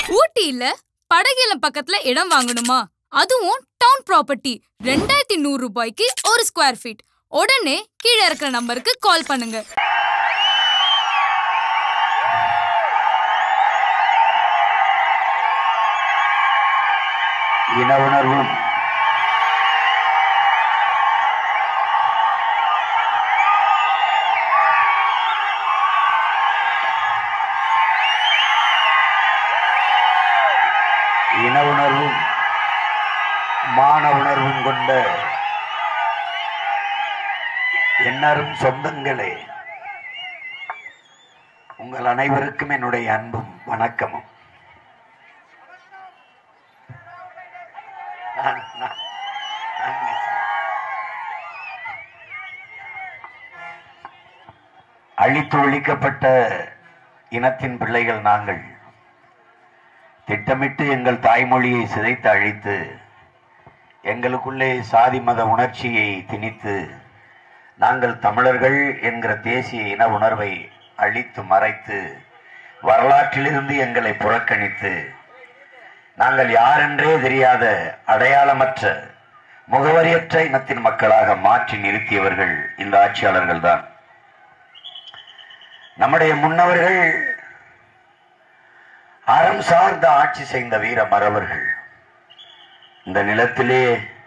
ஊட்டியில படகிலம் பக்கத்துல இடம் வாங்கணுமா? அதுவும் டவுன் ப்ராப்பர்ட்டி 2100 ரூபாய்க்கு ஒரு ஸ்கொயர் ஃபீட். உடனே கீழே இருக்கிற நம்பருக்கு கால் பண்ணுங்க. இன உணர்வும் இன உணர்வும் மான உணர்வும் கொண்ட எண்ணரும் சொந்தங்களே, உங்கள் அனைவருக்கும் என்னுடைய அன்பும் வணக்கமும். அழித்து ஒழிக்கப்பட்ட இனத்தின் பிள்ளைகள் நாங்கள். திட்டமிட்டு எங்கள் தாய்மொழியை சிதைத்து அழித்து, எங்களுக்குள்ளே சாதி மத உணர்ச்சியை திணித்து, நாங்கள் தமிழர்கள் என்கிற தேசிய இன உணர்வை அழித்து மறைத்து, வரலாற்றிலிருந்து எங்களை புறக்கணித்து, நாங்கள் யாரென்றே தெரியாத அடையாளமற்ற முகவரியற்ற இனத்தின் மக்களாக மாற்றி நிறுத்தியவர்கள் இந்த ஆட்சியாளர்கள் தான். நம்முடைய முன்னவர்கள் அறம் சார்ந்த ஆட்சி செய்த வீர மறவர்கள். இந்த நிலத்திலே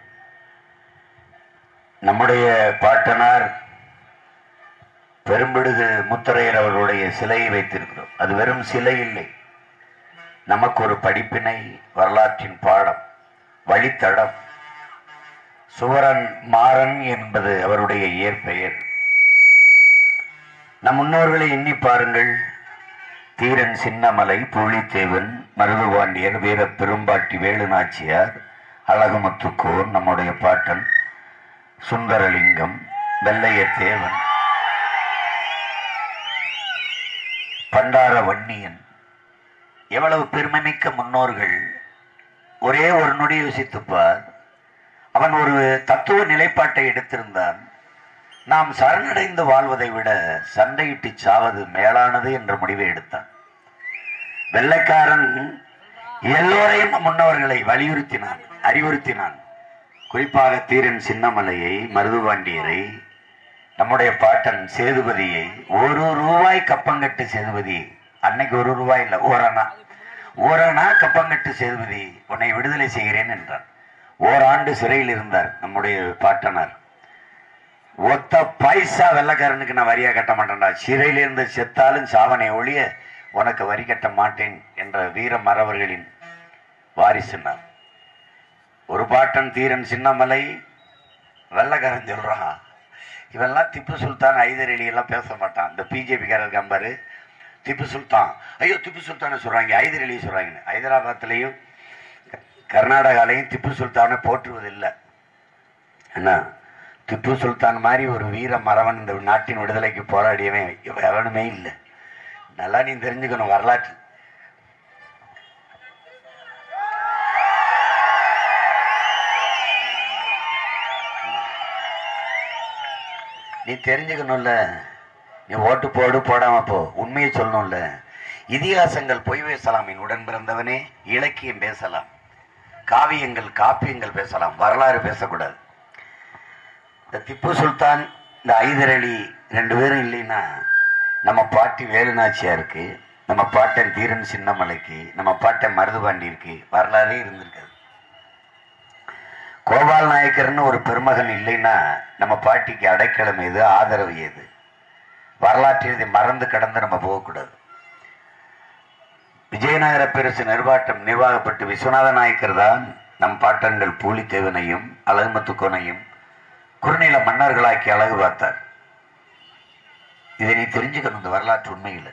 நம்முடைய பாட்டனார் பெரும்பிடுகு முத்தரையர் அவர்களுடைய சிலையை வைத்திருக்கிறோம். அது வெறும் சிலை இல்லை, நமக்கு ஒரு படிப்பினை, வரலாற்றின் பாடம், வழித்தடம். சுவரன் மாறன் என்பது அவருடைய இயற்பெயர். நம் முன்னோர்களை எண்ணி பாருங்கள். தீரன் சின்னமலை, பூலித்தேவன், மருதுபாண்டியர், வீர பெரும்பாட்டி வேலுநாச்சியார், அழகுமுத்துக்கோர், நம்முடைய பாட்டன் சுந்தரலிங்கம், வெள்ளையத்தேவன், பண்டார வன்னியன், எவ்வளவு பெருமைமிக்க முன்னோர்கள். ஒரே ஒரு நொடி யோசித்துப்பார். அவன் ஒரு தத்துவ நிலைப்பாட்டை எடுத்திருந்தான். நாம் சரணடைந்து வாழ்வதை விட சண்டையிட்டு சாவது மேலானது என்ற முடிவை எடுத்தான். வெள்ளைக்காரன் எல்லோரையும் முன்னவர்களை வலியுறுத்தினான், அறிவுறுத்தினான். குறிப்பாக தீரன் சின்னமலையை, மருதுபாண்டியரை, நம்முடைய பாட்டன் சேதுபதியை, ₹1 கப்பங்கட்டு சேதுபதி, அன்னைக்கு ₹1 இல்லை, ஓரணா கப்பங்கட்டு சேதுபதி, உன்னை விடுதலை செய்கிறேன் என்றான். ஓராண்டு சிறையில் இருந்தார் நம்முடைய பாட்டனார். ஒத்த பைசா வெள்ளக்காரனுக்கு நான் வரியா கட்ட மாட்டேன்டா, சிறையிலிருந்து செத்தாலும் சாவனை ஒழிய உனக்கு வரி கட்ட மாட்டேன் என்ற வீர மறவர்களின் வாரிசுனார். ஒரு பாட்டன் தீரன் சின்னமலை, வெள்ளக்காரன் சொல்றான், இவெல்லாம் திப்பு சுல்தான், ஹைதர் அலி எல்லாம் பேச மாட்டான். இந்த பிஜேபிக்காரர் கம்பாரு, திப்பு சுல்தான், ஐயோ திப்பு சுல்தானை சொல்றாங்க, ஹைதர் அலியை சொல்றாங்க. ஹைதராபாத்லையும் கர்நாடகாலையும் திப்பு சுல்தானை போற்றுவதில்லை. என்ன, திப்பு சுல்தான் மாதிரி ஒரு வீர மறவன் இந்த நாட்டின் விடுதலைக்கு போராடியவன் எவனுமே இல்லை. நல்லா நீ தெரிஞ்சுக்கணும் வரலாற்று. நீ தெரிஞ்சுக்கணும்ல. நீ ஓட்டு போடு, போடாம போ, உண்மையை சொல்லணும்ல. இதிகாசங்கள் பொய் பேசலாம், என் உடன் பிறந்தவனே. இலக்கியம் பேசலாம், காவியங்கள் காப்பியங்கள் பேசலாம், வரலாறு பேசக்கூடாது. இந்த திப்பு சுல்தான், இந்த ஹைதர் அலி 2 பேரும் இல்லைன்னா நம்ம பாட்டி வேலுநாச்சியாருக்கு, நம்ம பாட்டன் தீரன் சின்னமலைக்கு, நம்ம பாட்டன் மருதுபாண்டியிருக்கு வரலாறே இருந்திருக்காது. கோபால் நாயக்கர்னு ஒரு பெருமகன் இல்லைன்னா நம்ம பாட்டிக்கு அடைக்கலம் ஏது, ஆதரவு ஏது? வரலாற்றை இதை மறந்து கடந்து நம்ம போகக்கூடாது. விஜயநகர பேரரசு நிர்வாகப்பட்டு விஸ்வநாத நாயக்கர் தான் நம் பாட்டன்கள் பூலித்தேவனையும் அழகுமுத்துக்கோனையும் குறுநில மன்னர்களாக்கி அழகு பார்த்தார். இதை நீ தெரிஞ்சுக்கணும், இந்த வரலாற்று உண்மையில்.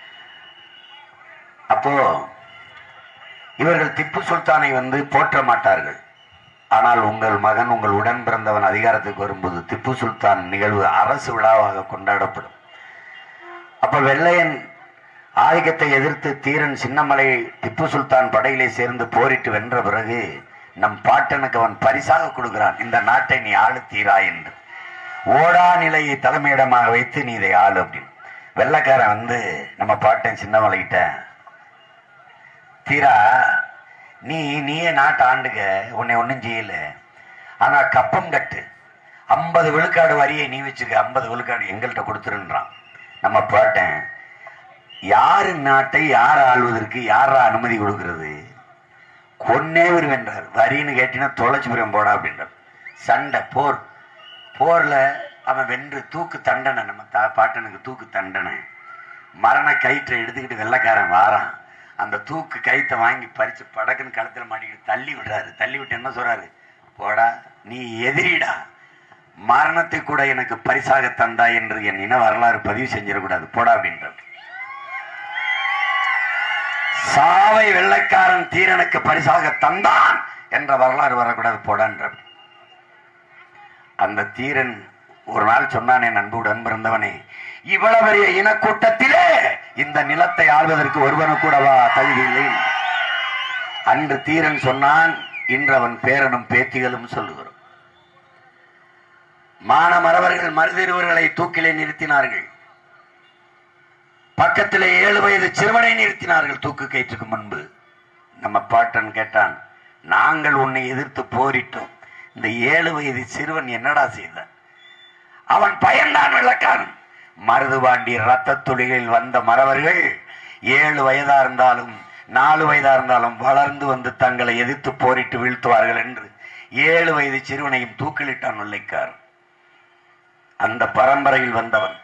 அப்போ இவர்கள் திப்பு சுல்தானை போற்ற மாட்டார்கள். ஆனால் உங்கள் மகன், உங்கள் உடன் பிறந்தவன் அதிகாரத்துக்கு வரும்போது திப்பு சுல்தான் நிகழ்வு அரசு விழாவாக கொண்டாடப்படும். அப்ப வெள்ளையன் ஆதிக்கத்தை எதிர்த்து தீரன் சின்னமலை திப்பு சுல்தான் படையிலே சேர்ந்து போரிட்டு வென்ற பிறகு நம் பாட்டனுக்கு அவன் பரிசாக கொடுக்கிறான், இந்த நாட்டை நீ ஆளு தீரா என்று. ஓடா நிலையை தலைமையிடமாக வைத்து நீ இதை ஆளு அப்படின்னு. வெள்ளைக்காரன் நம்ம பாட்டன் சின்னமலைகிட்ட தீரா நீயே நாட்டு ஆண்டுக, உன்னை ஒன்றும் செய்யல. ஆனா கப்பம் கட்டு, 50 விழுக்காடு வரியை நீ வச்சுக்க, 50 விழுக்காடு எங்கள்கிட்ட கொடுத்துருன்றான். நம்ம பாட்டேன், யாரு நாட்டை யார் ஆள்வதற்கு யாரா அனுமதி கொடுக்கிறது? கொன்னே வென்றார். வரின்னு கேட்டீங்கன்னா தொலைச்சு புரியும் போடா அப்படின்றார். சண்டை போர்ல அவன் வென்று தூக்கு தண்டனை. நம்ம பாட்டனுக்கு தூக்கு தண்டனை. மரண கயிற்றை எடுத்துக்கிட்டு வெள்ளைக்காரன் வாரான். அந்த தூக்கு கயிற்றை வாங்கி பறிச்சு படக்குன்னு கழுத்துல மாட்டிக்கிட்டு தள்ளி விடுறாரு. தள்ளி விட்டு என்ன சொல்றாரு? போடா, நீ எதிரிடா, மரணத்தை கூட எனக்கு பரிசாக தந்தா என்று என் இன வரலாறு பதிவு செஞ்சிடக்கூடாது, போடா அப்படின்றார். சாவை வெள்ளைக்காரன் தீரனுக்கு பரிசாக தந்தான் என்ற வரலாறு வரக்கூடாது, போடான்றார். அந்த தீரன் ஒரு நாள் சொன்னானே, நண்புடன் பிறந்தவனே, இவ்வளவு பெரிய இனக்கூட்டத்திலே இந்த நிலத்தை ஆள்வதற்கு ஒருவனு கூடவா தகுதி இல்லை? அன்று தீரன் சொன்னான், இன்று அவன் பேரனும் பேத்திகளும் சொல்லுகிறோம். மானமரவர்கள் மருதிருவர்களை தூக்கிலே நிறுத்தினார்கள். பக்கத்திலே 7 வயது சிறுவனை நிறுத்தினார்கள் தூக்கு கயிற்றுக்கு முன்பு. நம்ம பாட்டன் கேட்டான், நாங்கள் உன்னை எதிர்த்து போரிட்டோம், இந்த 7 வயது சிறுவன் என்னடா செய்தான்? அவன் பயன்தான் வெள்ளக்காரன். மருதுபாண்டி ரத்த துளிகளில் வந்த மறவர்கள் 7 வயதா இருந்தாலும் 4 வயதா இருந்தாலும் வளர்ந்து வந்து தங்களை எதிர்த்து போரிட்டு வீழ்த்துவார்கள் என்று 7 வயது சிறுவனையும் தூக்கிலிட்டான் வெள்ளைக்காரன். அந்த பரம்பரையில் வந்தவன்.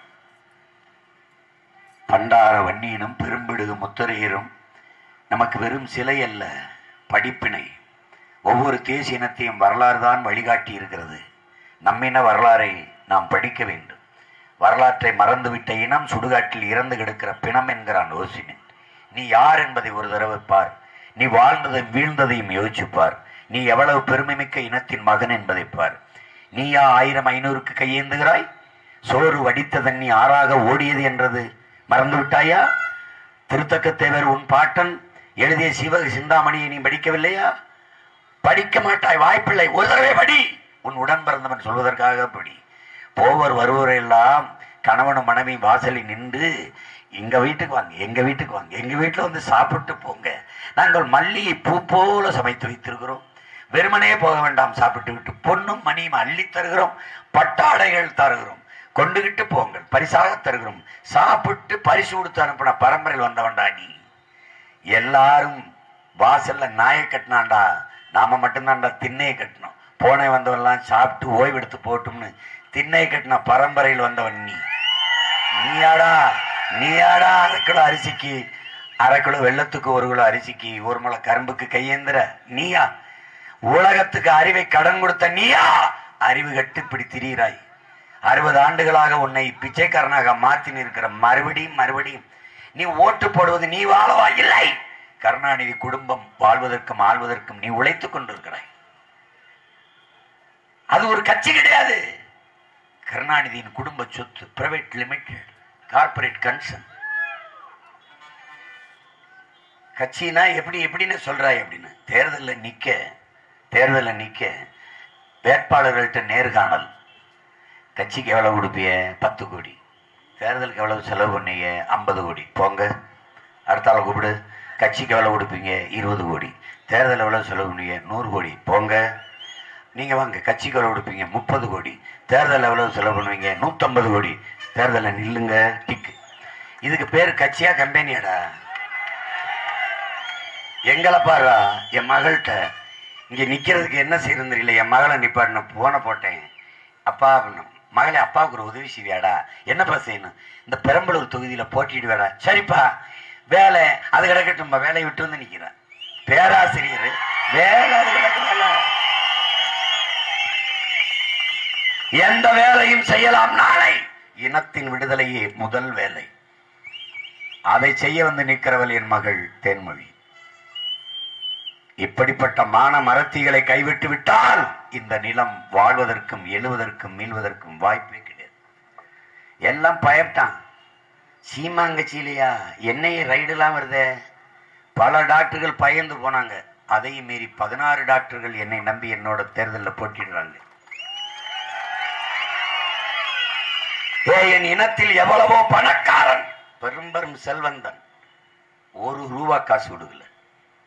பண்டார வன்னியனும் பெரும்பிடுகு முத்தரையரும் நமக்கு வெறும் சிலை அல்ல, படிப்பினை. ஒவ்வொரு தேசிய இனத்தையும் வரலாறு தான் வழிகாட்டி இருக்கிறது. நம்மின வரலாறை நாம் படிக்க வேண்டும். வரலாற்றை மறந்துவிட்ட இனம் சுடுகாட்டில் இறந்து கிடக்கிற பிணம் என்கிறான் ஓசிமின். நீ யார் என்பதை ஒரு தடவை பார். நீ வாழ்ந்ததையும் வீழ்ந்ததையும் யோசிச்சுப்பார். நீ எவ்வளவு பெருமைமிக்க இனத்தின் மகன் என்பதை பார். நீயா 1000-500க்கு கையேந்துகிறாய்? சோறு வடித்த தண்ணி ஆறாக ஓடியது என்றது மறந்து விட்டாயா? திருத்தக்க தேவர் உன் பாட்டன் எழுதிய சிவக சிந்தாமணியை நீ படிக்கவில்லையா? படிக்க மாட்டாய், வாய்ப்பில்லை. ஒரு தடவை படி. உன் உடன் பிறந்தவன் சொல்வதற்காக படி. போவர் வருவோரெல்லாம் கணவனும் மனைவி வாசலில் நின்று, எங்க வீட்டுக்கு வாங்க, எங்க வீட்டுக்கு வாங்க, எங்க வீட்டுல வந்து சாப்பிட்டு போங்க, நாங்கள் மல்லிகை பூ போல சமைத்து வைத்திருக்கிறோம், வெறுமனே போக வேண்டாம், சாப்பிட்டு விட்டு பொன்னும் மணியும் அள்ளி தருகிறோம், பட்டாடைகள் தருகிறோம், கொண்டுகிட்டு போங்கள், பரிசாக தருகிறோம். சாப்பிட்டு பரிசு கொடுத்து அனுப்பின பரம்பரையில் வந்தவன்டா நீ. எல்லாரும் வாசல்ல நாயை கட்டினான்டா, நாம மட்டும்தான்டா திண்ணையை கட்டினோம். போனே வந்தவெல்லாம் சாப்பிட்டு ஓய்வெடுத்து போட்டும்னு திண்ணை கட்டின பரம்பரையில் வந்தவன் நீ. நீயாடா 1/2 கிலோ அரிசிக்கு 1/2 கிலோ வெள்ளத்துக்கு 1 கிலோ அரிசிக்கு 1 முளை கரும்புக்கு கையேந்திர நீயா? உலகத்துக்கு அறிவை கடன் கொடுத்த நீயா? அறிவு கட்டு இப்படி திரிகிறாய். 60 ஆண்டுகளாக உன்னை பிச்சைக்காரனாக மாற்றி நிற்கிற மறுபடியும் நீ ஓட்டு போடுவது நீ வாழவா? இல்லை, கருணாநிதி குடும்பம் வாழ்வதற்கும் ஆள்வதற்கும் நீ உழைத்துக் கொண்டிருக்கிறாய். அது ஒரு கட்சி கிடையாது. கருணாநிதியின் குடும்ப சொத்து, பிரைவேட் லிமிடெட், கார்பரேட் கன்சர்ன். கட்சினா எப்படின்னு சொல்றாய் அப்படின்னு. தேர்தலில் நிக்க வேட்பாளர்கள்ட்ட நேர்காணல். கட்சிக்கு எவ்வளவு கொடுப்பிய? 10 கோடி. தேர்தலுக்கு எவ்வளவு செலவு பண்ணீங்க? 50 கோடி. போங்க, அடுத்த ஆளை கூப்பிடு. கட்சிக்கு எவ்வளவு கொடுப்பீங்க? 20 கோடி. தேர்தல் எவ்வளவு செலவு பண்ணீங்க? 100 கோடி. போங்க, நீங்க வாங்க. கட்சிக்கு எவ்வளவு கொடுப்பீங்க? 30 கோடி. தேர்தல் எவ்வளவு செலவு பண்ணுவீங்க? 150 கோடி. தேர்தலில் நில்லுங்க, டிக்கு. இதுக்கு பேரு கட்சியா கம்பெனியாடா? எங்களை பாரா, என் மகள்கிட்ட இங்க நிக்கிறதுக்கு என்ன செய்யறது தெரியல. என் மகளை நிப்பாட்டின போன போட்டேன். அப்பா மகளே, அப்பாவுக்கு ஒரு உதவி செய்வியாடா? என்னப்பா செய்யணும்? இந்த பெரம்பலூர் தொகுதியில போட்டிடுவாடா? சரிப்பா, வேலை அது கிடக்கட்டும். வேலையை விட்டு வந்து நிக்கிறேன். பேராசிரியர் வேலை அது கிடக்குறல, எந்த வேலையும் செய்யலாம். நாளை இனத்தின் விடுதலையே முதல் வேலை. அதை செய்ய வந்து நிற்கிறவள் என் மகள் தேன்மொழி. இப்படிப்பட்ட மான மரத்திகளை கைவிட்டு விட்டால் இந்த நிலம் வாழ்வதற்கும் எழுவதற்கும் மீள்வதற்கும் வாய்ப்பே கிடையாது. எல்லாம் பயப்பட்டான். சீமாங்கச்சியிலையா எண்ணெய் ரைடுலாம் வருதே, பல டாக்டர்கள் பயந்து போனாங்க. அதையும் மீறி 16 டாக்டர்கள் என்னை நம்பி என்னோட தேர்தலில் போட்டிடுறாங்க. என் இனத்தில் எவ்வளவோ பணக்காரன், பெரும் செல்வந்தன், 1 ரூபா காசு விடுகல.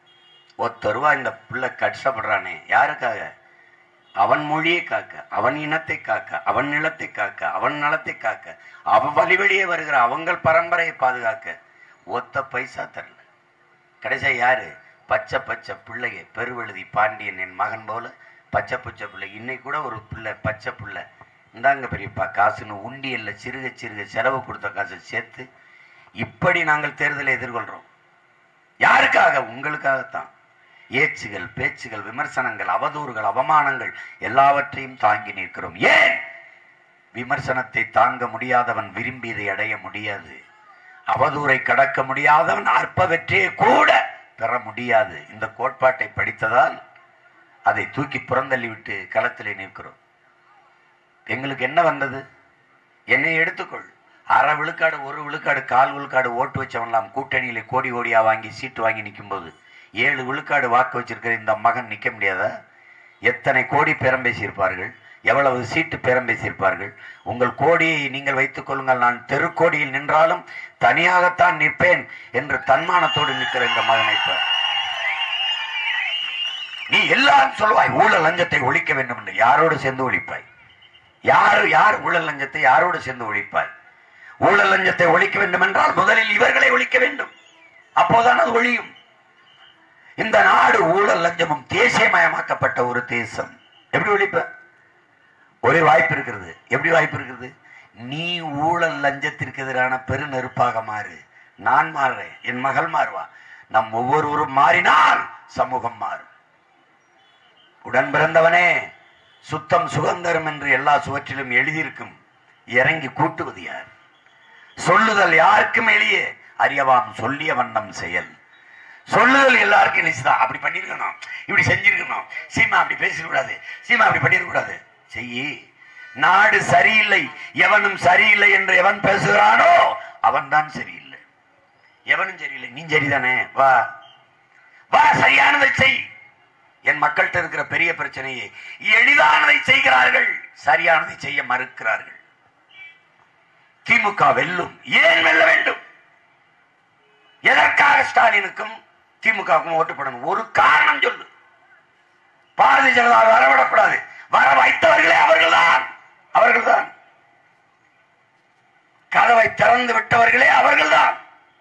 ஒருத்தருவா இந்த பிள்ளை கஷ்டப்படுறானே, யாருக்காக? அவன் மொழியை காக்க, அவன் இனத்தை காக்க, அவன் நிலத்தை காக்க, அவன் நலத்தை காக்க, அவன் வழிவழியே வருகிற அவங்கள் பரம்பரையை பாதுகாக்க ஒத்த பைசா தரல. கடைசியா யாரு? பச்சை பச்சை பிள்ளைய பெருவெழுதி பாண்டியன் என் மகன் போல பச்சை பச்சை பிள்ளை. இன்னைக்கு கூட ஒரு பிள்ளை பச்சை பிள்ளை இந்தாங்க பெரியப்பா காசுன்னு உண்டியல்ல சிறுக சிறுக செலவு கொடுத்த காசை சேர்த்து இப்படி நாங்கள் தேர்தலை எதிர்கொள்றோம். யாருக்காக? உங்களுக்காகத்தான். ஏச்சுகள், பேச்சுகள், விமர்சனங்கள், அவதூறுகள், அவமானங்கள் எல்லாவற்றையும் தாங்கி நிற்கிறோம். ஏன்? விமர்சனத்தை தாங்க முடியாதவன் விரும்பியதை அடைய முடியாது. அவதூறை கடக்க முடியாதவன் அற்ப வெற்றியை கூட பெற முடியாது. இந்த கோட்பாட்டை படித்ததால் அதை தூக்கி புறந்தள்ளி விட்டு களத்திலே நிற்கிறோம். எங்களுக்கு என்ன வந்தது? என்னை எடுத்துக்கொள். அரை விழுக்காடு, ஒரு விழுக்காடு, கால் விழுக்காடு ஓட்டு வச்சவன்லாம் கூட்டணியில கோடி கோடியா வாங்கி சீட்டு வாங்கி நிற்கும் போது 7 விழுக்காடு வாக்கு வச்சிருக்கிற இந்த மகன் நிற்க முடியாதா? எத்தனை கோடி பேரம் பேசியிருப்பார்கள், எவ்வளவு சீட்டு பேரம் பேசியிருப்பார்கள். உங்கள் கோடியை நீங்கள் வைத்துக் கொள்ளுங்கள், நான் தெருக்கோடியில் நின்றாலும் தனியாகத்தான் நிற்பேன் என்று தன்மானத்தோடு நிற்கிற இந்த மகனை நீ எல்லாரும் சொல்லுவாய் ஊழல் லஞ்சத்தை ஒழிக்க வேண்டும் என்று. யாரோடு சேர்ந்து ஒழிப்பாய்? யார் ஊழல் லஞ்சத்தை யாரோடு சேர்ந்து ஒழிப்பாய்? ஊழல் லஞ்சத்தை ஒழிக்க வேண்டும் என்றால் முதலில் இவர்களை ஒழிக்க வேண்டும், அப்போதான் அது ஒழியும். இந்த நாடு ஊழல் லஞ்சமும் தேசியமயமாக்கப்பட்ட ஒரு தேசம். எப்படி ஒழிப்ப? ஒரே வாய்ப்பு இருக்கிறது. எப்படி வாய்ப்பு இருக்கிறது? நீ ஊழல் லஞ்சத்திற்கு எதிரான பெரு நெருப்பாக மாறு, நான் மாறுறேன், என் மகள் மாறுவா. நம் ஒவ்வொருவரும் மாறினால் சமூகம் மாறும். உடன் பிறந்தவனே, சுத்தம் சுதந்திரம் என்று எல்லா சுவற்றிலும் எழுதியிருக்கும். இறங்கி கூட்டுவது யார்? சொல்லுதல் யாருக்கும் எளியே, அறியவாம் சொல்லிய வண்ணம் செயல். சொல்லுதல் எல்லாருக்கும் நிச்சயம். அப்படி பண்ணிருக்கணும், இப்படி செஞ்சிருக்கணும், சீமா அப்படி பேசிடக்கூடாது, சீமா அப்படி பண்ணிடக்கூடாது. செய்யி. நாடு சரியில்லை, எவனும் சரியில்லை என்று எவன் பேசுகிறானோ அவன் தான் சரியில்லை. எவனும் சரியில்லை, நீ சரிதானே, வா வா சரியானதை செய். என் மக்கள்கிட்ட இருக்கிற பெரிய பிரச்சனையை எளிதானதை செய்கிறார்கள், சரியானதை செய்ய மறுக்கிறார்கள். திமுக வெல்லும். ஏன் வெல்ல வேண்டும்? எதற்காக ஸ்டாலினுக்கும் திமுகவுக்கும் ஓட்டு போடணும்? ஒரு காரணம் சொல்லு. பாரதிய ஜனதா வரவிடக்கூடாது. வர வைத்தவர்களே அவர்கள்தான். கதவை திறந்து விட்டவர்களே அவர்கள்தான்.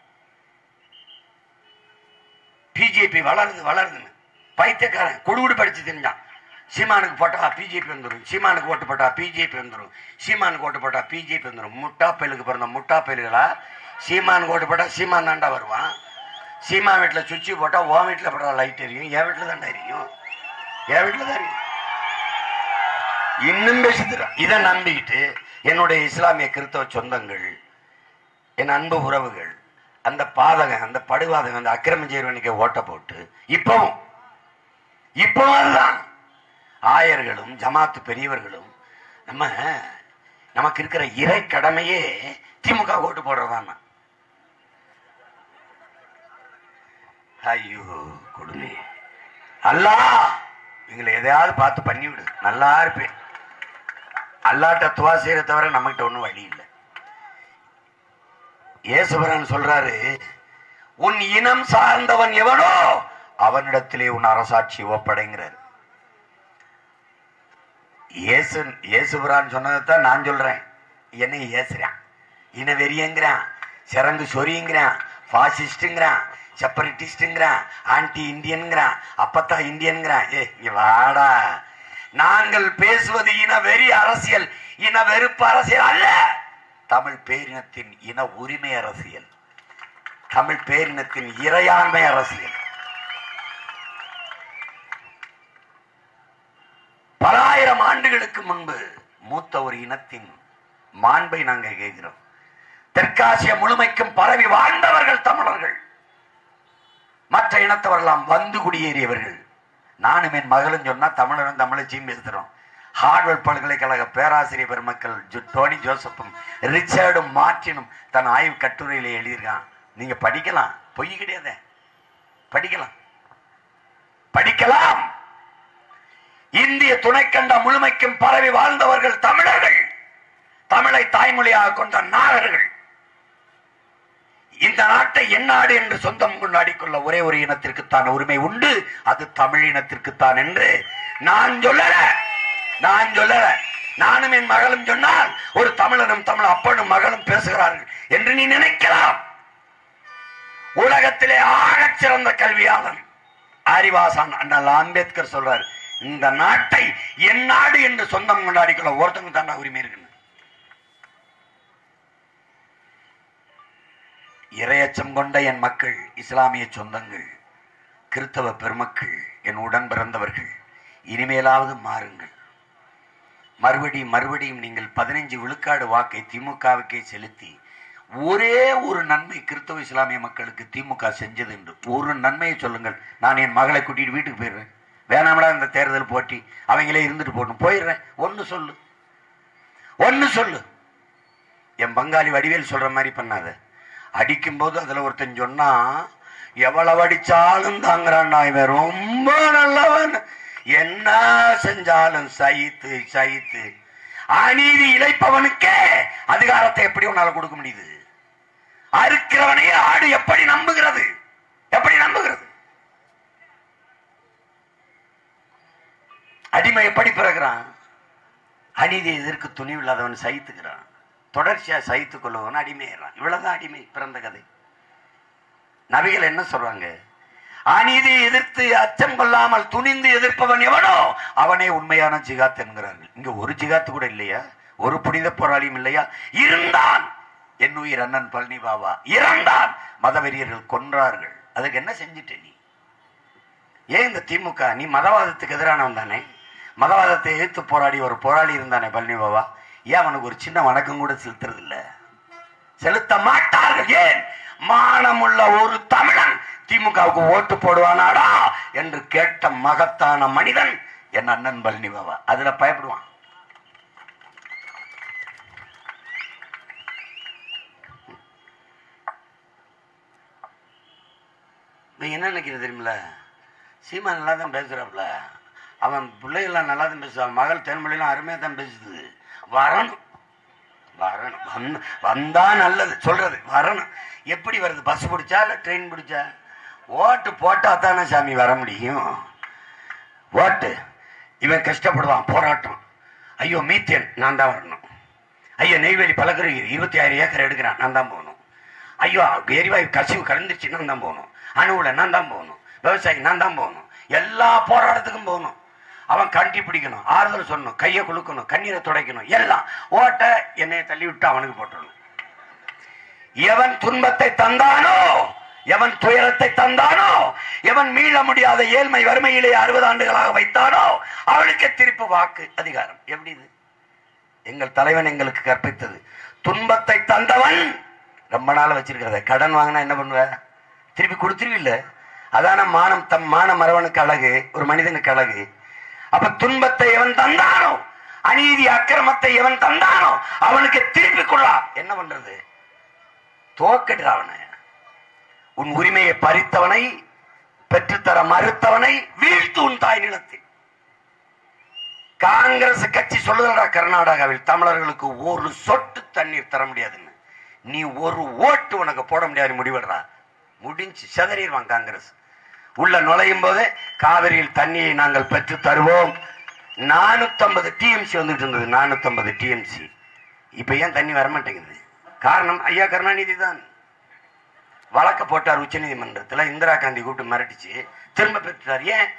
பிஜேபி வளருதுன்னு பைத்தியக்காரன் குடுகுடு படிச்சு தெரிஞ்சான். சீமானுக்கு போட்டா பிஜேபி வந்துடும், சீமானுக்கு ஓட்டு போட்டா பிஜேபி வந்துடும், சீமானுக்கு ஓட்டு போட்டா பிஜேபி வந்துடும். முட்டா பயிலுக்கு பிறந்த முட்டா பயிலுகளா? சீமானுக்கு ஓட்டு போட்டா சீமான் தாண்டா வருவான். சீமா வீட்டுல சுவிட்சு போட்டா உன் வீட்டுல போட்டா லைட் எரியும், என் வீட்டுல தாண்டா எரியும், என் வீட்டுல தான் எரியும். இன்னும் பேசிக்கிறான். இதை நம்பிக்கிட்டு என்னுடைய இஸ்லாமிய கிறிஸ்தவ சொந்தங்கள், என் அன்பு உறவுகள், அந்த பாதகன், அந்த படுவாதகன், அந்த அக்கிரம செய்வனுக்கு ஓட்ட போட்டு இப்பவும் அதுதான் ஆயர்களும் ஜமாத்து பெரியவர்களும் நமக்கு இருக்கிற இறை கடமையே திமுக ஓட்டு போடுறதான்னா. ஐயோ கொடுமை. அல்லாஹ் எங்களை எதையாவது பார்த்து பண்ணிவிடு, நல்லா இருப்பேன். அல்லாட்ட துவா செய்யற தவிர நம்மகிட்ட ஒண்ணும் வழி இல்லை. இயேசுபிரான் சொல்றாரு, உன் இனம் சார்ந்தவன் எவனோ அவனிடத்திலே உன் அரசாட்சி ஒப்படைங்கிறார். இயேசுபிரான் சொன்னதைத்தான் நான் சொல்றேன். என்னை ஏசுறான், இன வெறியங்கிறான், சிறங்கு சொரியுங்கிறான், பாசிஸ்டுங்கிறான், செப்பரேட்டிஸ்டுங்கிறான், ஆன்டி இந்தியன்கிறான், அப்பத்தான் இந்தியன்கிறான். இங்க வாடா. நாங்கள் பேசுவது இன வெறி அரசியல், இன வெறுப்பு அரசியல் அல்ல. தமிழ் பேரினத்தின் இன உரிமை அரசியல், தமிழ் பேரினத்தின் இறையாண்மை அரசியல். பல ஆயிரம் ஆண்டுகளுக்கு முன்பு மூத்த ஒரு இனத்தின் மாண்பை நாங்கள் கேட்கிறோம். தெற்காசிய முழுமைக்கும் பரவி வாழ்ந்தவர்கள் தமிழர்கள். மற்ற இனத்தவரெல்லாம் வந்து குடியேறியவர்கள். நானும் என் மகளும் சொன்னா தமிழரும் தமிழச்சியும் பேசுகிறோம். ஹார்வர்ட் பல்கலைக்கழக பேராசிரியர் பெருமக்கள் டோனி ஜோசப்பும் ரிச்சர்டும் மார்டினும் தன் ஆய்வு கட்டுரையில எழுதியிருக்கான். நீங்க படிக்கலாம், பொய் கிடையாது, படிக்கலாம். இந்திய துணைக்கண்ட முழுமைக்கும் பரவி வாழ்ந்தவர்கள் தமிழர்கள், தமிழை தாய்மொழியாக கொண்ட நாகர்கள். இந்த நாட்டை என் நாடு என்று சொந்தம் கொண்டாடிக்கொள்ள ஒரே ஒரு இனத்திற்குத்தான் உரிமை உண்டு, அது தமிழ் இனத்திற்குத்தான் என்று நான் சொல்லல. நானும் என் மகளும் சொன்னால் ஒரு தமிழனும் தமிழ் அப்பனும் மகளும் பேசுகிறார்கள் என்று நீ நினைக்கலாம். உலகத்திலே ஆகச் சிறந்த கல்வியாளன் அறிவாசான் அண்ணல் அம்பேத்கர் சொல்றார், இந்த நாட்டை என் நாடு என்று சொந்தம் கொண்டாடிக்கொள்ள ஒருத்தங்க தாண்டா உரிமை இருக்கு. இரையச்சம் கொண்ட என் மக்கள், இஸ்லாமிய சொந்தங்கள், கிறிஸ்தவ பெருமக்கள், என் உடன் பிறந்தவர்கள், இனிமேலாவது மாறுங்கள். மறுபடியும் நீங்கள் 15 விழுக்காடு வாக்கை திமுகவுக்கே செலுத்தி ஒரே ஒரு நன்மை கிறிஸ்தவ இஸ்லாமிய மக்களுக்கு திமுக செஞ்சது என்று ஒரு நன்மையை சொல்லுங்கள். நான் என் மகளை கூட்டிட்டு வீட்டுக்கு போயிடுறேன். வேணாமடா இந்த தேர்தல் போட்டி, அவங்களே இருந்துட்டு போடணும், போயிடுறேன். ஒன்னு சொல்லு. என் பங்காளி வடிவேல் சொல்ற மாதிரி பண்ணாத. அடிக்கும் போது அதுல ஒருத்தன் சொன்னா, எவ்வளவு அடிச்சாலும் தாங்குறான்டா இவன், ரொம்ப நல்லவன், என்ன செஞ்சாலும் சகித்து அநீதி இழைப்பவனுக்கே அதிகாரத்தை எப்படி உன்னால கொடுக்க முடியுது? அறுக்கிறவனையே ஆடு எப்படி நம்புகிறது? அடிமை எப்படி பிறகுறான்? அநீதி எதற்கு துணிவில்லாதவன் சகித்துக்கிறான், தொடர்ச்சியா சகித்துக் கொள்ளுவன் அடிமையான். இவ்வளவுதான் அடிமை பிறந்த கதை. நபிகள் என்ன சொல்றாங்க? அநீதியை எதிர்த்து அச்சம் கொள்ளாமல் துணிந்து எதிர்ப்பவன் எவனோ அவனே உண்மையான ஜிகாத் என்கிறார்கள். இங்க ஒரு ஜிகாத்து கூட இல்லையா? ஒரு புனித போராளியும் இல்லையா? இருந்தான் என் உயிர் அண்ணன் பழனி பாபா இறந்தான், மதவெறியர்கள் கொன்றார்கள். அதுக்கு என்ன செஞ்சுட்ட நீ? ஏன் இந்த திமுக? நீ மதவாதத்துக்கு எதிரானவன் தானே. மதவாதத்தை எதிர்த்து போராடி ஒரு போராளி இருந்தானே பழனி பாபா, ஏன் அவனுக்கு ஒரு சின்ன வணக்கம் கூட செலுத்துறது இல்ல? செலுத்த மாட்டார்கள். ஏன்? மானமுள்ள ஒரு தமிழன் திமுகவுக்கு ஓட்டு போடுவானாடா என்று கேட்ட மகத்தான மனிதன் என் அண்ணன் பழனி பாபா. அதுல பயப்படுவான். என்ன நினைக்கிறது தெரியுமில்ல? சீமா நல்லா தான் பேசுறாப்புல, அவன் பிள்ளைகள்லாம் நல்லா தான் பேசுவான், மகள் தென்மொழியெல்லாம் அருமையா தான் பேசுது. வரணும் வந்தா நல்லது சொல்றது. வரணும். எப்படி வருது? பஸ் பிடிச்சா இல்ல ட்ரெயின் பிடிச்சா? ஓட்டு போட்டா தானே சாமி வர முடியும். ஓட்டு. இவன் கஷ்டப்படுவான், போராட்டம். ஐயோ மீத்தேன், நான் தான் வரணும். ஐயோ நெய்வேலி பழக்கறிஞர் 26 ஏக்கர் எடுக்கிறான், நான் தான் போகணும். ஐயோ எரிவாயு கசிவு கலந்துருச்சு, நான் தான் போகணும். அணுவுல நான் தான் போகணும். விவசாயி நான் தான் போகணும். எல்லா போராட்டத்துக்கும் போகணும். அவன் கண்டி பிடிக்கணும், ஆறுதல் சொல்லணும், கையை குலுக்கணும், கண்ணீரை துடைக்கணும், எல்லாம். ஓட்ட என்னைய தள்ளி விட்டு அவனுக்கு போட்டுறணும். எவன் துன்பத்தை தந்தானோ, எவன் துயரத்தை தந்தானோ, எவன் மீள முடியாத ஏழ்மை வறுமையிலே 60 ஆண்டுகளாக வைத்தானோ அவனுக்கு திருப்பி வாக்கு அதிகாரம். எப்படி இது? எங்கள் தலைவன் எங்களுக்கு கற்பித்தது. துன்பத்தை தந்தவன் ரொம்ப நாள் வச்சிருக்கிறத கடன் வாங்கினா என்ன பண்ணுவ? திருப்பி கொடுத்துருவில்ல. அதான மானம். தம் மான மரவனுக்கு அழகு, ஒரு மனிதனுக்கு அழகு. அப்ப துன்பத்தை எவன் தந்தானோ, அநீதி அக்கிரமத்தை எவன் தந்தானோ அவனுக்கு திருப்பி கொள்ளா. என்ன பண்றது? தோக்கடுற அவனை. உன் உரிமையை பறித்தவனை, பெற்றுத்தர மறுத்தவனை வீழ்த்து உன் தாய் நிலத்தில். காங்கிரஸ் கட்சி சொல்லுதா கர்நாடகாவில் தமிழர்களுக்கு ஒரு சொட்டு தண்ணீர் தர முடியாதுன்னு. நீ ஒரு ஓட்டு உனக்கு போட முடியாது முடிவிடுறா. முடிஞ்சு செதறிடுவான் காங்கிரஸ். உள்ள நுழையும் போது காவிரியில் தண்ணியை நாங்கள் பெற்று தருவோம். 450 டிஎம்சி வந்துட்டு இருந்தது. 450 டிஎம்சி. இப்ப ஏன் தண்ணி வரமாட்டேங்குது? காரணம் ஐயா கருணாநிதி தான். வழக்க போட்டார் உச்ச நீதிமன்றத்தில். இந்திரா காந்தி கூப்பிட்டு மிரட்டிச்சு திரும்ப பெற்றார். ஏன்?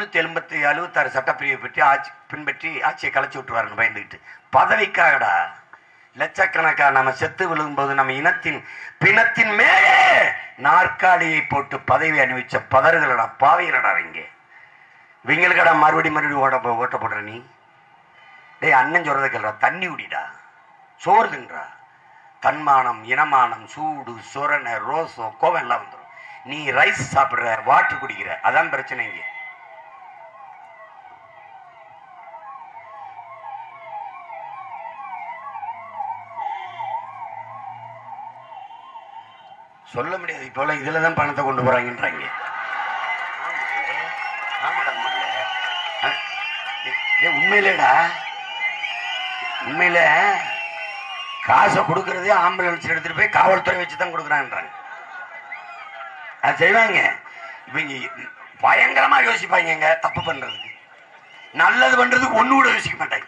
376 சட்டப்பிரிவை பற்றி பின்பற்றி ஆட்சியை கலைச்சு விட்டுவாருன்னு பயந்துக்கிட்டு. பதவிக்காகடா. லட்சக்கணக்காக நம்ம செத்து விழுகும்போது நம்ம இனத்தின் பிணத்தின் மேலே நாற்காலியை போட்டு பதவி அணிவிச்ச பதறுகளடா, பாவிகளடா. இவங்களுக்கடா மறுபடியும் ஓட்ட போடுற நீ. டேய் அண்ணன் சொல்றதை கேள்றா, தண்ணி குடிடா, சோறு தின்றா. தன்மானம், இனமானம், சூடு, சொரணை, ரோசம், கோவம் எல்லாம் வந்துடும். நீ ரைஸ் சாப்பிடுற, வாட்டர் குடிக்கிற, அதான் பிரச்சனை. இங்க சொல்ல முடியாது. இப்ப இதுலதான் பணத்தை கொண்டு போறாங்கன்றாங்க. உண்மையிலேடா, உண்மையில காசை கொடுக்கறதே ஆம்புலன்ஸ் எடுத்துட்டு போய் காவல்துறை வச்சுதான் கொடுக்குறாங்கன்றாங்க. அது செய்வாங்க. இவங்க பயங்கரமா யோசிப்பாங்க தப்பு பண்றதுக்கு. நல்லது பண்றதுக்கு ஒண்ணு கூட யோசிக்க மாட்டாங்க.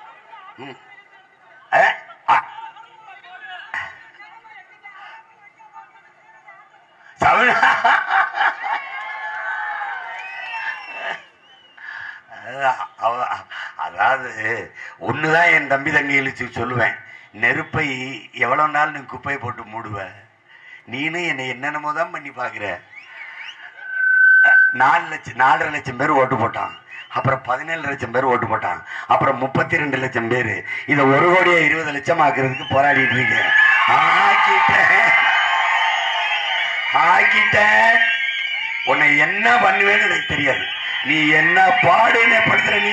அதாவது ஒண்ணுதான் என் தம்பி தங்கைகளுக்கு சொல்லுவேன், நெருப்பை எவ்வளவு நாள் நீ குப்பையை போட்டு மூடுவ, நீனு என்னை என்னென்னமோ தான் பண்ணி பாக்குற. 4.5 லட்சம் பேர் ஓட்டு போட்டான், அப்புறம் 17 லட்சம் பேர் ஓட்டு போட்டான், அப்புறம் 32 லட்சம் பேர். இதை 1,20,00,000 ஆக்குறதுக்கு போராடிட்டு இருக்கேன். ஆக்கிட்டேன். உன்னை என்ன பண்ணுவேன்னு எனக்கு தெரியாது. நீ என்ன பாடுன்னு படுத்துற, நீ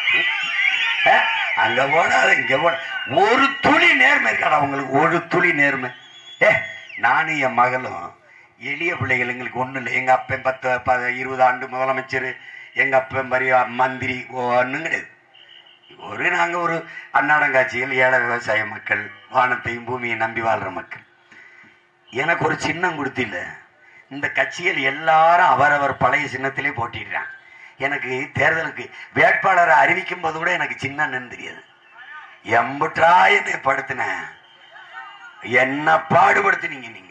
அங்க போடாத இங்க போட. ஒரு துளி நேர்மை இருக்காடா உங்களுக்கு, ஒரு துளி நேர்மை. நானும் என் மகளும் எளிய பிள்ளைகள், எங்களுக்கு ஒண்ணு இல்லை. எங்க அப்பன் 10-20 ஆண்டு முதலமைச்சர், எங்க அப்பன் பெரிய மந்திரி ஒன்றும் கிடையாது. நாங்க ஒரு அன்னாடங்காட்சிகள், ஏழை விவசாய மக்கள், வானத்தையும் பூமியை நம்பி வாழ்ற மக்கள். எனக்கு ஒரு சின்னம் கொடுத்தில்ல. இந்த கட்சிகள் எல்லாரும் அவரவர் பழைய சின்னத்திலே போட்டிடுறான். எனக்கு தேர்தலுக்கு வேட்பாளரை அறிவிக்கும் போது கூட எனக்கு சின்னம் தெரியாது. எம்புற்றா என்னை படுத்தின, என்ன பாடுபடுத்தினீங்க நீங்க.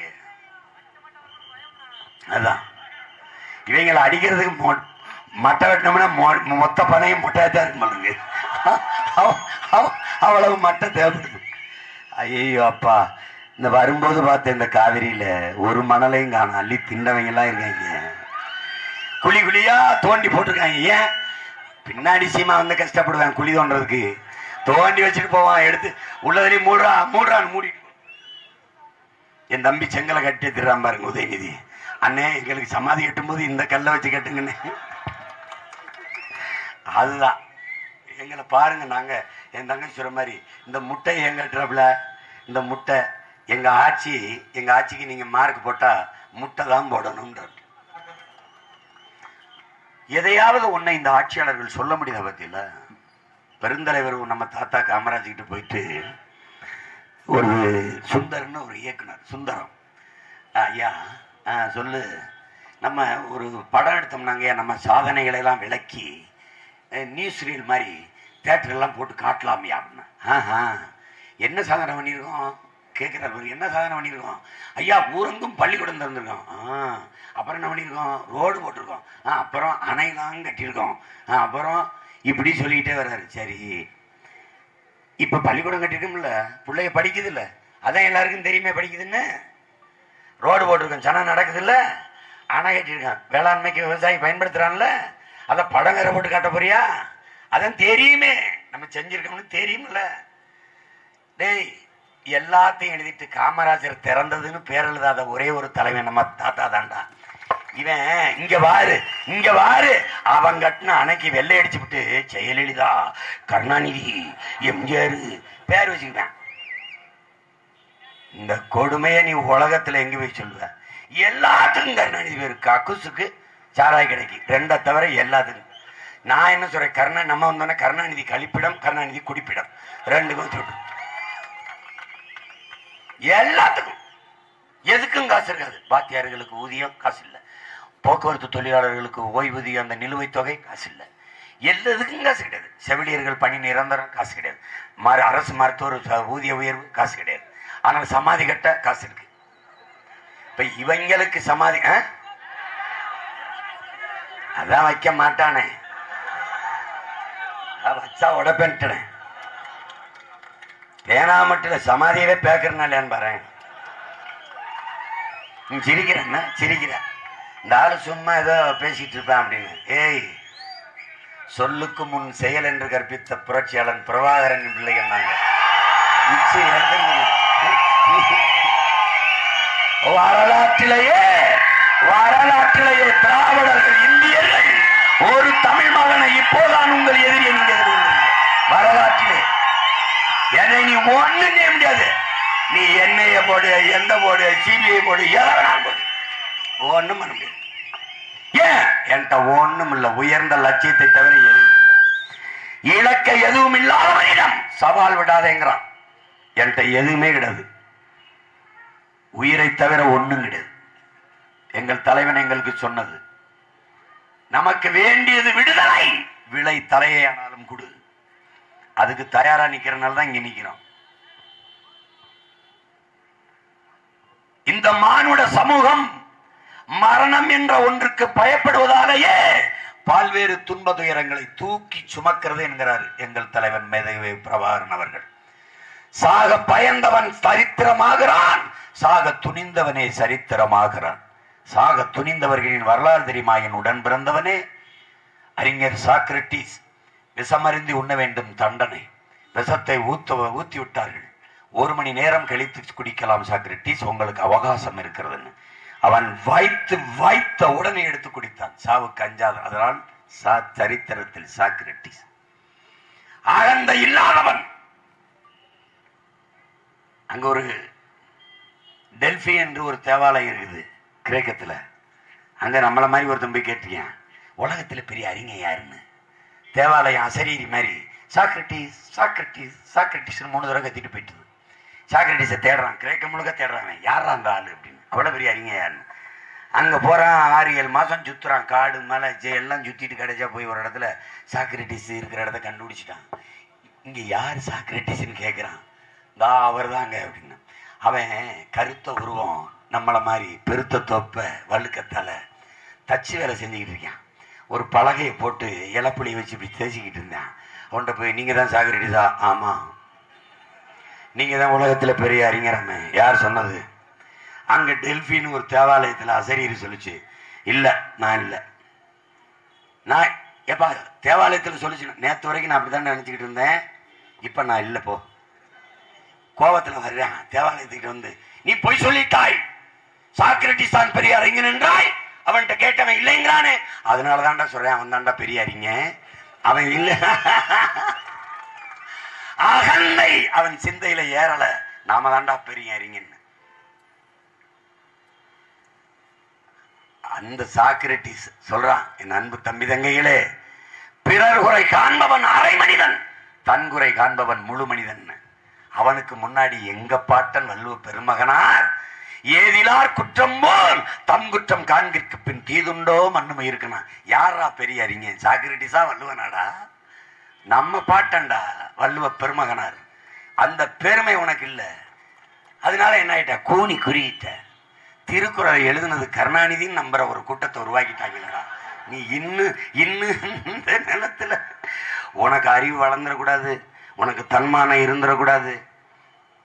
அதான் இவங்களை அடிக்கிறதுக்கு மட்டை வெட்டினோம்னா மொத்த பனையும் மொட்டையாத்தான் இருக்கு மாட்டேங்க. அவ்வளவு மட்டை தேவைப்படுது. ஐயோ அப்பா, இந்த வரும்போது பார்த்த இந்த காவிரியில ஒரு மணலையும் காணும், அள்ளி திண்டவங்க எல்லாம் இருக்காங்க. குழி குழியா தோண்டி போட்டிருக்காங்க. ஏன் பின்னாடி சீமா வந்து கஷ்டப்படுவேன் குழி தோன்றதுக்கு. தோண்டி வச்சுட்டு போவான், எடுத்து உள்ளதுலயும் மூடுறான்னு மூடிட்டு. என் தம்பி செங்கலை கட்டி திருறான் பாருங்க உதயநிதி அண்ணே, எங்களுக்கு சமாதி கட்டும் போது இந்த கல்லை வச்சு கட்டுங்கண்ணே. அதுதான் எங்களை பாருங்க. நாங்க என் தங்கச்சி சொல்ற மாதிரி இந்த முட்டை ஏன் கட்டுறப்பல, இந்த முட்டை எங்க ஆட்சிக்கு நீங்க மார்க் போட்டா முட்டை தான் போடணும்ன்ற. எதையாவது ஒன்னை இந்த ஆட்சியாளர்கள் சொல்ல முடியாத பத்தியில. பெருந்தலைவர் நம்ம தாத்தா காமராஜ் கிட்ட போயிட்டு ஒரு சுந்தர்னு ஒரு இயக்குனர், சுந்தரம், ஐயா சொல்லு, நம்ம ஒரு படம் எடுத்தோம்னாங்க, நம்ம சாதனைகளை எல்லாம் விளக்கி நியூஸ் ரீல் மாதிரி தியேட்டர் எல்லாம் போட்டு காட்டலாமியா அப்படின்னா. என்ன சாதனை பண்ணியிருக்கோம் கேட்கிறார். என்ன சாதனை பண்ணியிருக்கோம் ஐயா? ஊரங்கும் பள்ளிக்கூடம் திறந்திருக்கோம். அப்புறம் என்ன பண்ணியிருக்கோம்? ரோடு போட்டிருக்கோம். அப்புறம் அணையெல்லாம் கட்டியிருக்கோம். அப்புறம் இப்படி சொல்லிக்கிட்டே வர்றாரு. சரி, இப்ப பள்ளிக்கூடம் கட்டிருக்கோம்ல, பிள்ளைய படிக்குது இல்ல, அதான் எல்லாருக்கும் தெரியுமே படிக்குதுன்னு. ரோடு போட்டிருக்கோம், சனம் நடக்குது இல்ல, அணை கட்டியிருக்கான், வேளாண்மைக்கு விவசாயி பயன்படுத்துறான்ல, அத படம் வேற போட்டு காட்ட போறியா? அதான் தெரியுமே, நம்ம செஞ்சிருக்கோம்னு தெரியும்ல. டேய், எல்லாத்தையும் எழுதிட்டு காமராஜர் திறந்ததுன்னு பேர் எழுதாத ஒரே ஒரு தலைவன் நம்ம தாத்தா தாண்டா. இவன் இங்க வாரு அவன் கட்டின அணைக்கு வெள்ளை அடிச்சு விட்டு ஜெயலலிதா, கருணாநிதி, எம்ஜிஆர் பேர் வச்சுக்கிட்டான். இந்த கொடுமையை நீ உலகத்துல எங்க போய் சொல்லுவ? எல்லாத்துக்கும் கருணாநிதி பேரு. கக்குசுக்கு சாராய் கிடைக்கு, 2 தவிர எல்லாத்துக்கும். நான் என்ன சொல்றேன், நம்ம வந்தோன்னா கருணாநிதி கழிப்பிடம், கருணாநிதி குடிப்பிடம், 2க்கும் சொல்லிட்டு எல்லாத்துக்கும். எதுக்கும் காசு இருக்காது. பாத்தியார்களுக்கு ஊதியம் காசு இல்லை, போக்குவரத்து தொழிலாளர்களுக்கு ஓய்வூதியம், அந்த நிலுவைத் தொகை காசு இல்லை, எல்லாத்துக்கும் காசு கிடையாது. செவிலியர்கள் பணி நிரந்தரம் காசு கிடையாது. அரசு மருத்துவர் ஊதிய உயர்வு காசு கிடையாது. ஆனால் சமாதி கட்ட காசு இருக்கு. இப்ப இவங்களுக்கு சமாதி அதான் வைக்க மாட்டானே, வச்சா உடப்பேன். பேனா மட்டும் சமாதியவே பேக்கிறனாலேன்னு பாரு. நீ சிரிக்கிறன்னா சிரிக்கிற, இந்த ஆளு சும்மா ஏதோ பேசிட்டு இருப்பேன் அப்படின்னு. ஏய், சொல்லுக்கு முன் செயல் என்று கற்பித்த புரட்சியாளன் பிரபாகரன் பிள்ளைகள் நாங்க. வரலாற்றிலேயே திராவிடர்கள், இந்தியர்கள் ஒரு தமிழ் மகனை இப்போதான் உங்கள் எதிரியை நீங்க வரலாற்றிலே என்னை நீ ஒண்ணு செய்ய முடியாது. நீ என்ஐஏ போடு, எந்த போடு, சிபிஐ போடு, எதாவது போடு, ஒண்ணும் பண்ண முடியாது. ஏன்? என்கிட்ட ஒண்ணும் இல்லை, உயர்ந்த லட்சியத்தை தவிர எதுவும் இல்லை. இலக்க எதுவும் இல்லாதவனிடம் சவால் விடாதேங்கிறான். என்கிட்ட எதுவுமே கிடையாது, உயிரை தவிர ஒண்ணும் கிடையாது. எங்கள் தலைவன் எங்களுக்கு சொன்னது, நமக்கு வேண்டியது விடுதலை, விலை தலையை ஆனாலும் கொடு. அதுக்கு தயாரா நிக்கிறனால தான் இங்க நிக்கிறோம். இந்த மானுட சமூகம் மரணம் என்ற ஒன்றுக்கு பயப்படுவதாலேயே பல்வேறு துன்ப துயரங்களை தூக்கி சுமக்கிறது என்கிறார் எங்கள் தலைவன் மேதகு பிரபாகரன் அவர்கள். சாக பயந்தவன் சரித்திரமாகிறான், சாக துணிந்தவனே சரித்திரமாகிறான். சாக துணிந்தவர்களின் வரலாறு தெரியுமா? என் உடன் பிறந்தவனே, அறிஞர் சாக்ரட்டிஸ் விஷமருந்தி உண்ண வேண்டும் தண்டனை. விஷத்தை ஊத்தி விட்டார்கள். 1 மணி நேரம் கழித்து குடிக்கலாம் சாக்ரட்டிஸ், உங்களுக்கு அவகாசம் இருக்கிறதுன்னு. அவன் வைத்த உடனே எடுத்து குடித்தான், சாவுக்கு அஞ்சாத. அதனால் சரித்திரத்தில் சாக்ரட்டிஸ் அகந்த இல்லாதவன். அங்க ஒரு டெல்பி என்று ஒரு தேவாலயம் இருக்குது கிரேக்கத்துல. அங்க நம்மள மாதிரி ஒருத்தன் போய் கேட்டிருக்கேன், உலகத்துல பெரிய அறிஞர் யாருன்னு. தேவாலயம் அசரீரி மாதிரி சாக்ரட்டிஸ் சாக்ரட்டிஸ் சாக்ரட்டிஸ் 3 தடவை கத்திட்டு போயிட்டு சாக்ரட்டிஸை தேடுறான், கிரேக்க முழுக்க தேடுறான். யாரா அந்த ஆளு அப்படின்னு, அவ்வளவு பெரிய அறிஞர் யாருன்னு. அங்க போறான், 6-7 மாசம் சுத்துறான், காடு மலை எல்லாம் சுத்திட்டு கிடைச்சா போய் ஒரு இடத்துல சாக்ரட்டிஸ் இருக்கிற இடத்த கண்டுபிடிச்சிட்டான். இங்க யாரு சாக்ரட்டிஸ்ன்னு கேட்கிறான். அவர் தாங்க அப்படின்னு. அவன் கருத்த உருவம், நம்மள மாதிரி பெருத்த தொப்ப வழுக்கத்தால தச்சு வேலை செஞ்சுக்கிட்டு இருக்கான். ஒரு பலகையை போட்டு இலப்புளி வச்சு இப்படி தேய்ச்சிக்கிட்டு இருந்தான். அவன்கிட்ட போய், நீங்க தான் சாக்ரட்டிஸா? ஆமா. நீங்க தான் உலகத்துல பெரிய அறிஞராமே. யார் சொன்னது? அங்க டெல்பின்னு ஒரு தேவாலயத்துல அசரீரி சொல்லிச்சு. இல்ல, நான் இல்ல. நான் எப்பா தேவாலயத்துல சொல்லிச்சு, நேற்று வரைக்கும் நான் அப்படித்தான் நினைச்சுக்கிட்டு இருந்தேன், இப்ப நான் இல்ல போ. கோபத்துல வர்றேன் தேவாலயத்துக்கு வந்து, நீ போய் சொல்லிட்டாய், சாக்ரட்டிஸ் தான் பெரிய அறிஞன் என்றாய். அவன்கிட்ட கேட்டவன் இல்லைங்கிறானே, அதனாலதான்டா சொல்றேன், அவன் தான்டா பெரிய அறிஞன், அவன் இல்ல. அகந்தை அவன் சிந்தையில ஏறல, நாம தான்டா பெரிய அறிஞன். அந்த சாக்ரட்டிஸ் சொல்றான், என் அன்பு தம்பி தங்கைகளே, பிறர் குறை காண்பவன் அரை மனிதன், தன் குறை காண்பவன் முழு மனிதன். அவனுக்கு முன்னாடி எங்க பாட்டன் வள்ளுவ பெருமகனார், ஏதிலார் குற்றம் போல் தம் குற்றம் காண்கிற்கு பின் தீதுண்டோ மண்ணுமை இருக்கணும். யாரா பெரிய அறிஞன்? சாக்ரட்டிஸா வள்ளுவனாடா? நம்ம பாட்டன்டா வள்ளுவ பெருமகனார். அந்த பெருமை உனக்கு இல்ல. அதனால என்ன ஆயிட்ட? கூனி குறியிட்ட. திருக்குறளை எழுதுனது கருணாநிதின்னு நம்புற ஒரு கூட்டத்தை உருவாக்கிட்டாங்களா? நீ இன்னும் இந்த நிலத்துல உனக்கு அறிவு வளர்ந்துடக்கூடாது, உனக்கு தன்மானம் இருந்துடக்கூடாது.